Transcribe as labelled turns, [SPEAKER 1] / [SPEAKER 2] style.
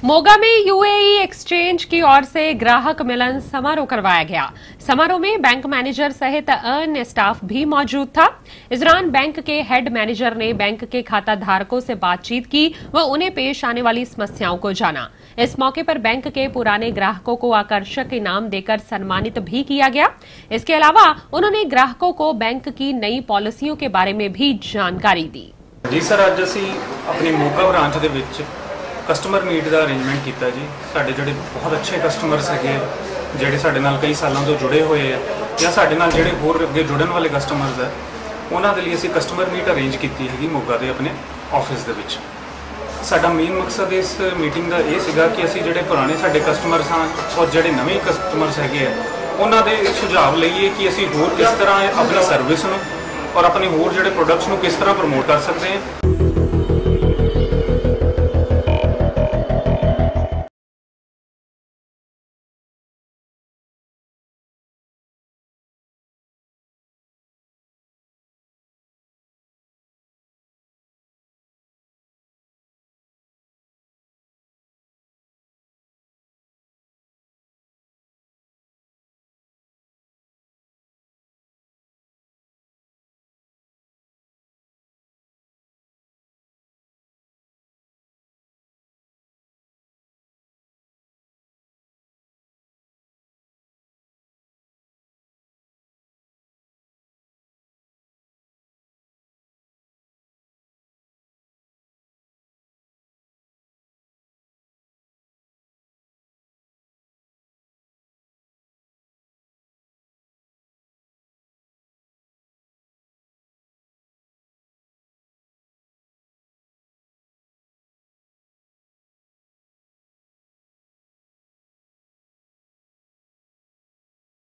[SPEAKER 1] मोगा में UAE exchange की ओर से ग्राहक मिलन समारोह करवाया गया। समारोह में बैंक मैनेजर सहित अन्य स्टाफ भी मौजूद था। इस दौरान बैंक के हेड मैनेजर ने बैंक के खाता धारकों से बातचीत की व उन्हें पेश आने वाली समस्याओं को जाना। इस मौके पर बैंक के पुराने ग्राहकों को आकर्षक इनाम देकर सम्मानित भी किया गया। इसके अलावा उन्होंने ग्राहकों को बैंक की नई पॉलिसियों के बारे में भी जानकारी दी।
[SPEAKER 2] जी सर, अज असी अपनी मोगा ब्रांच के विच कस्टमर मीट का अरेंजमेंट किया जी। साडे जिहड़े बहुत अच्छे कस्टमर्स है जिहड़े साडे नाल कई सालों तो जुड़े हुए हैं या साडे नाल जिहड़े होर अगे जुड़न वाले कस्टमर्स है उन्हां दे लई असीं कस्टमर मीट अरेंज की हैगी मोगा दे अपने ऑफिस दे विच। साडा मेन मकसद इस मीटिंग का यह सीगा कि असीं जिहड़े पुराने साडे कस्टमर्स हाँ और जिहड़े नवे कस्टमर्स हैगे उन्हां दे सुझाव लईए कि असीं होर किस तरह अपनी सर्विस नूं और अपने होर जिहड़े प्रोडक्ट्स नूं किस तरह प्रमोट कर सकते हैं।